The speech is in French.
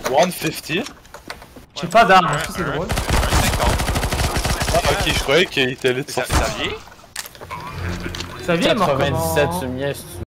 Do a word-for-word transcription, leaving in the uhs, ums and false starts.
cent cinquante. J'ai ouais, pas d'armes, c'est drôle. Ah ok, je croyais qu'il était lit de ça, ça vient? Ça vient, quatre-vingt-dix-sept sur Mies.